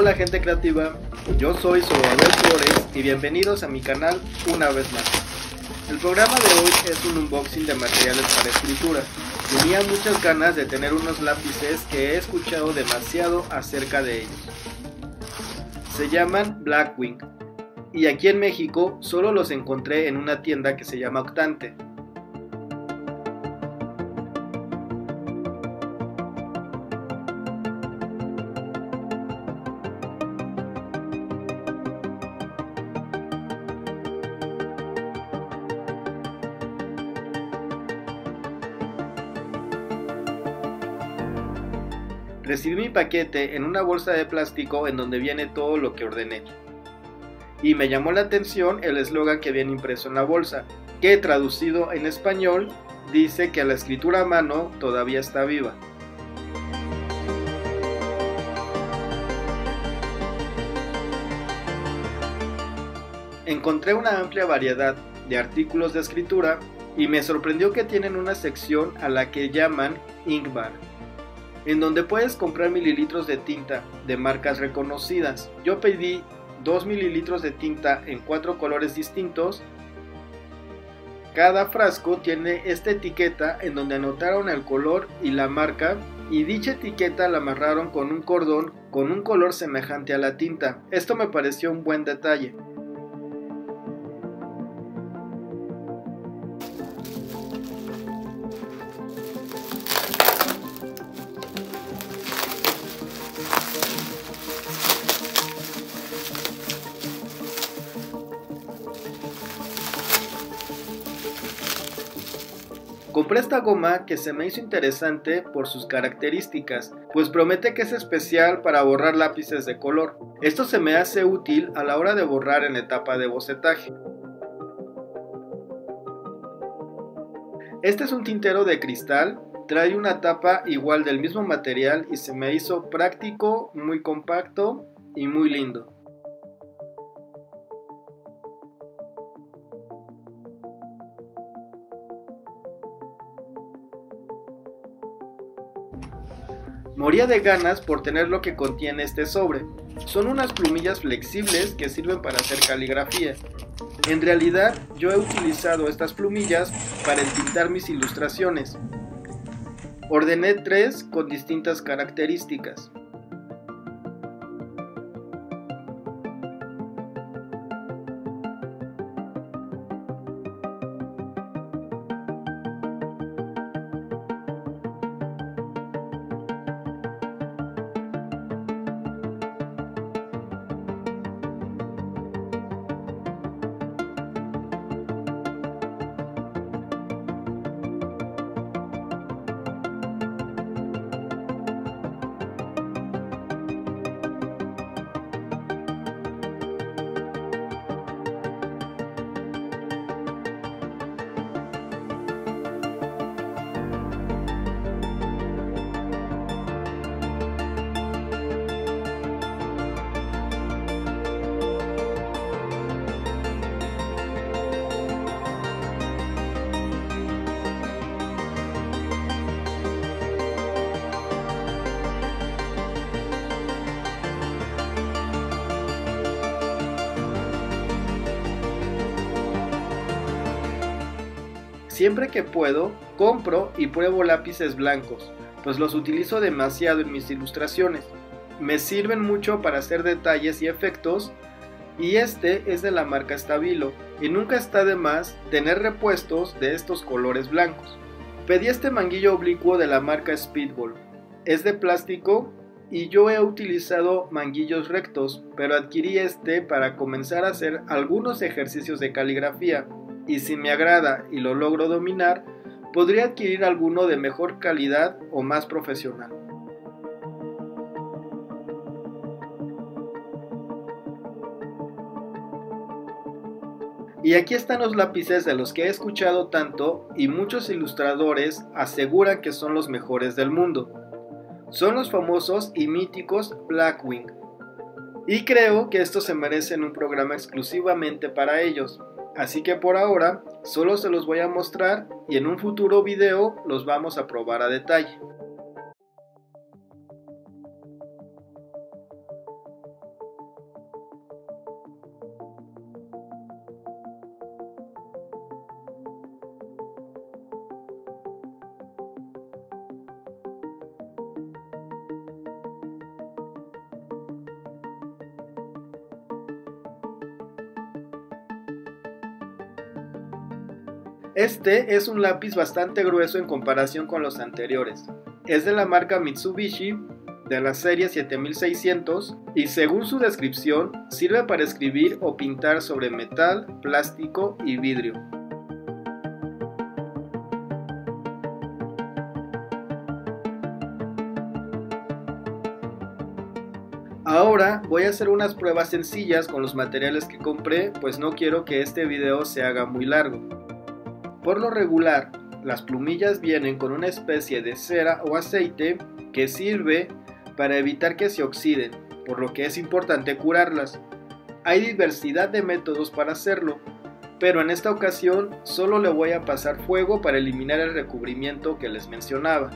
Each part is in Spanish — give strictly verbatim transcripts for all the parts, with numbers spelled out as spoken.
Hola gente creativa, yo soy Salvador Flores y bienvenidos a mi canal una vez más. El programa de hoy es un unboxing de materiales para escritura. Tenía muchas ganas de tener unos lápices que he escuchado demasiado acerca de ellos. Se llaman Blackwing y aquí en México solo los encontré en una tienda que se llama Octante. Recibí mi paquete en una bolsa de plástico en donde viene todo lo que ordené. Y me llamó la atención el eslogan que viene impreso en la bolsa, que traducido en español dice que la escritura a mano todavía está viva. Encontré una amplia variedad de artículos de escritura y me sorprendió que tienen una sección a la que llaman Ink Bar, en donde puedes comprar mililitros de tinta de marcas reconocidas. Yo pedí dos mililitros de tinta en cuatro colores distintos. Cada frasco tiene esta etiqueta en donde anotaron el color y la marca, y dicha etiqueta la amarraron con un cordón con un color semejante a la tinta. Esto me pareció un buen detalle. Compré esta goma que se me hizo interesante por sus características, pues promete que es especial para borrar lápices de color. Esto se me hace útil a la hora de borrar en etapa de bocetaje. Este es un tintero de cristal, trae una tapa igual del mismo material y se me hizo práctico, muy compacto y muy lindo. Moría de ganas por tener lo que contiene este sobre. Son unas plumillas flexibles que sirven para hacer caligrafía. En realidad, yo he utilizado estas plumillas para entintar mis ilustraciones. Ordené tres con distintas características. Siempre que puedo, compro y pruebo lápices blancos, pues los utilizo demasiado en mis ilustraciones. Me sirven mucho para hacer detalles y efectos, y este es de la marca Stabilo, y nunca está de más tener repuestos de estos colores blancos. Pedí este manguillo oblicuo de la marca Speedball. Es de plástico y yo he utilizado manguillos rectos, pero adquirí este para comenzar a hacer algunos ejercicios de caligrafía. Y si me agrada y lo logro dominar, podría adquirir alguno de mejor calidad o más profesional. Y aquí están los lápices de los que he escuchado tanto y muchos ilustradores aseguran que son los mejores del mundo. Son los famosos y míticos Blackwing. Y creo que estos se merecen un programa exclusivamente para ellos. Así que por ahora solo se los voy a mostrar y en un futuro video los vamos a probar a detalle. Este es un lápiz bastante grueso en comparación con los anteriores. Es de la marca Mitsubishi, de la serie siete mil seiscientos, y según su descripción, sirve para escribir o pintar sobre metal, plástico y vidrio. Ahora voy a hacer unas pruebas sencillas con los materiales que compré, pues no quiero que este video se haga muy largo. Por lo regular, las plumillas vienen con una especie de cera o aceite que sirve para evitar que se oxiden, por lo que es importante curarlas. Hay diversidad de métodos para hacerlo, pero en esta ocasión solo le voy a pasar fuego para eliminar el recubrimiento que les mencionaba.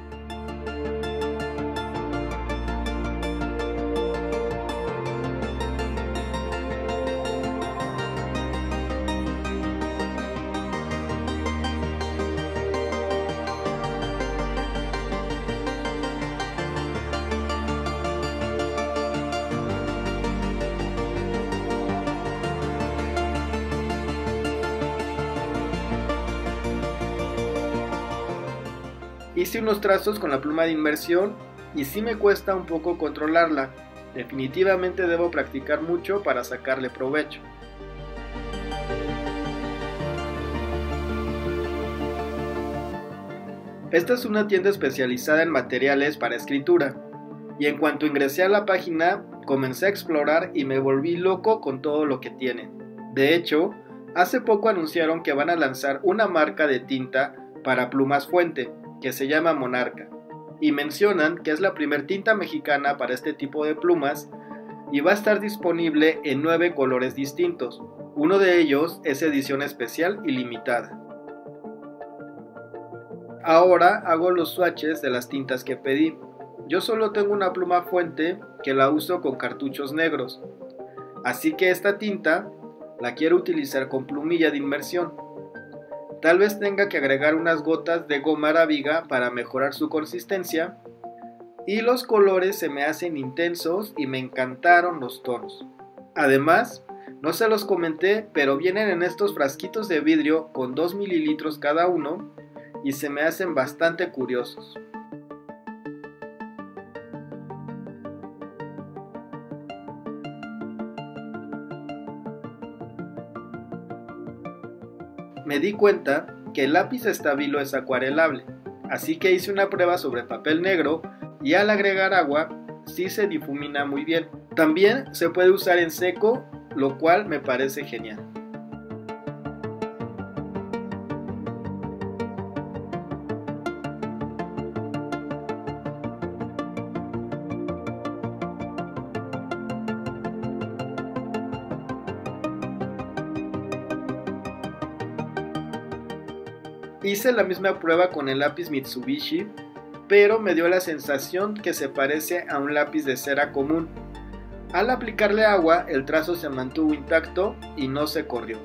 Hice unos trazos con la pluma de inmersión y sí me cuesta un poco controlarla. Definitivamente debo practicar mucho para sacarle provecho. Esta es una tienda especializada en materiales para escritura, y en cuanto ingresé a la página, comencé a explorar y me volví loco con todo lo que tienen. De hecho, hace poco anunciaron que van a lanzar una marca de tinta para plumas fuente, que se llama Monarca, y mencionan que es la primer tinta mexicana para este tipo de plumas y va a estar disponible en nueve colores distintos. Uno de ellos es edición especial y limitada. Ahora hago los swatches de las tintas que pedí. Yo solo tengo una pluma fuente que la uso con cartuchos negros, así que esta tinta la quiero utilizar con plumilla de inmersión. Tal vez tenga que agregar unas gotas de goma arábiga para mejorar su consistencia, y los colores se me hacen intensos y me encantaron los tonos. Además, no se los comenté, pero vienen en estos frasquitos de vidrio con dos mililitros cada uno y se me hacen bastante curiosos. Me di cuenta que el lápiz estabilo es acuarelable, así que hice una prueba sobre papel negro y al agregar agua sí se difumina muy bien. También se puede usar en seco, lo cual me parece genial. Hice la misma prueba con el lápiz Mitsubishi, pero me dio la sensación que se parece a un lápiz de cera común. Al aplicarle agua, el trazo se mantuvo intacto y no se corrió.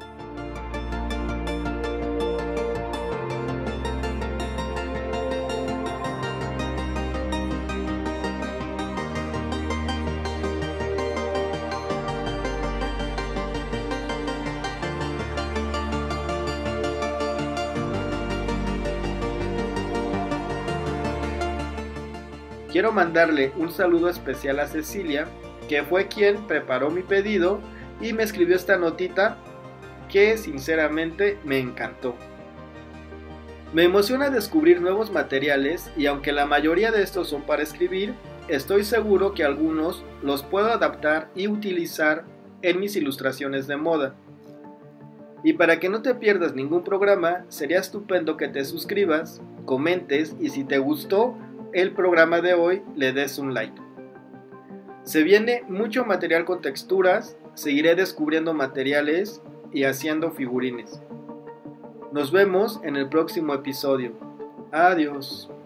Quiero mandarle un saludo especial a Cecilia, que fue quien preparó mi pedido y me escribió esta notita que sinceramente me encantó. Me emociona descubrir nuevos materiales y aunque la mayoría de estos son para escribir, estoy seguro que algunos los puedo adaptar y utilizar en mis ilustraciones de moda. Y para que no te pierdas ningún programa, sería estupendo que te suscribas, comentes y si te gustó el programa de hoy le des un like. Se viene mucho material con texturas, seguiré descubriendo materiales y haciendo figurines. Nos vemos en el próximo episodio. Adiós.